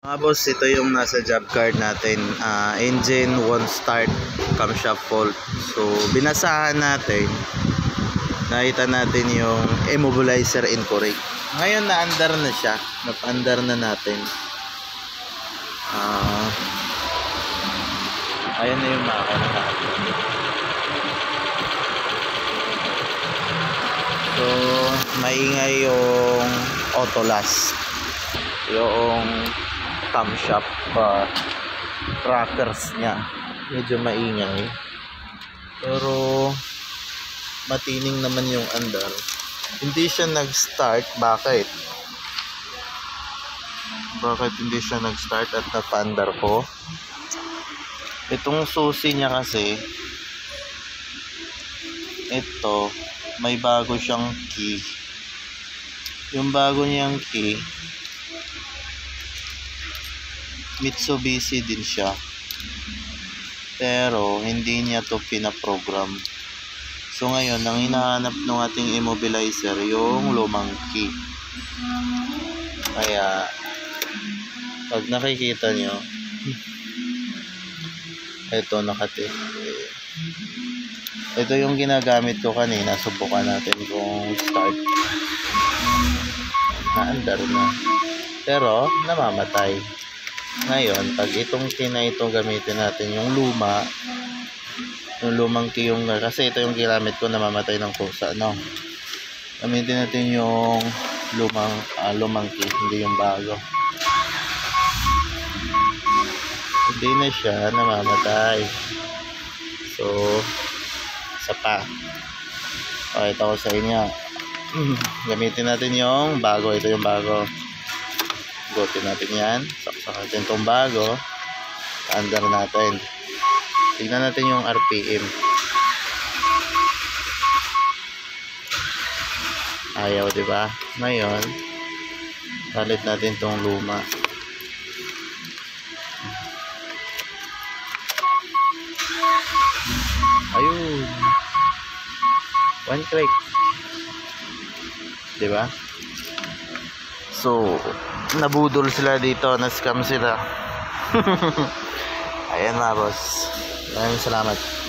Mga boss, ito yung nasa job card natin. Engine won't start, camshaft fault. So binasahan natin, nakita natin yung immobilizer incorrect. Ngayon na-under na siya, na-under na natin. Ayan na yung makina natin. So maingay yung autolast, yung camshaft trackers niya, medyo maingay, pero matining naman yung andar. Hindi siya nag-start. Bakit hindi siya nag-start at napandar ko? Itong susi niya kasi, ito may bago siyang key. Yung bago niyang key, Mitsubishi din siya, pero hindi niya to pinaprogram. So ngayon, ang hinahanap ng ating immobilizer yung lumang key. Kaya pag nakikita nyo, ito nakati. Ito yung ginagamit ko kanina. Subukan natin kung start. Naandar na, pero namamatay. Ngayon, pag itong key na ito gamitin natin, yung luma, yung lumang key, yung, kasi ito yung ginamit ko, namamatay ng kusa, no? Gamitin natin yung lumang key, hindi yung bago. Hindi na siya namamatay. So isa pa, pakita ko sa inyo. Gamitin natin yung bago. Ito yung bago. Gutin natin yan. Saksak natin itong bago. Under natin. Tignan natin yung RPM. Ayaw, diba? Ngayon, palit natin itong luma. Ayun. One click. Diba? So nabudol sila dito, na-scam sila. Ayan na boss. Maraming salamat.